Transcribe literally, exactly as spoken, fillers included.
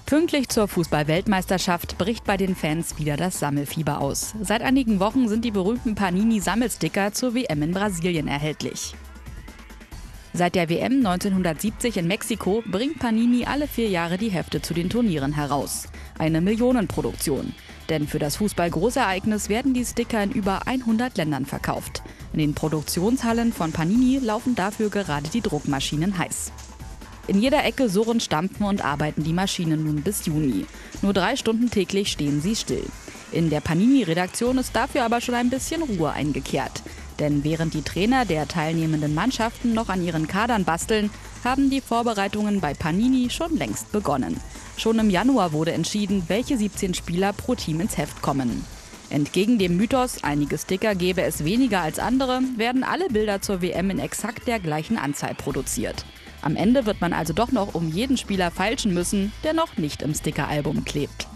Pünktlich zur Fußball-Weltmeisterschaft bricht bei den Fans wieder das Sammelfieber aus. Seit einigen Wochen sind die berühmten Panini-Sammelsticker zur W M in Brasilien erhältlich. Seit der W M neunzehnhundertsiebzig in Mexiko bringt Panini alle vier Jahre die Hefte zu den Turnieren heraus. Eine Millionenproduktion. Denn für das Fußball-Großereignis werden die Sticker in über hundert Ländern verkauft. In den Produktionshallen von Panini laufen dafür gerade die Druckmaschinen heiß. In jeder Ecke surren, stampfen und arbeiten die Maschinen nun bis Juni. Nur drei Stunden täglich stehen sie still. In der Panini-Redaktion ist dafür aber schon ein bisschen Ruhe eingekehrt. Denn während die Trainer der teilnehmenden Mannschaften noch an ihren Kadern basteln, haben die Vorbereitungen bei Panini schon längst begonnen. Schon im Januar wurde entschieden, welche siebzehn Spieler pro Team ins Heft kommen. Entgegen dem Mythos, einige Sticker gäbe es weniger als andere, werden alle Bilder zur W M in exakt der gleichen Anzahl produziert. Am Ende wird man also doch noch um jeden Spieler feilschen müssen, der noch nicht im Stickeralbum klebt.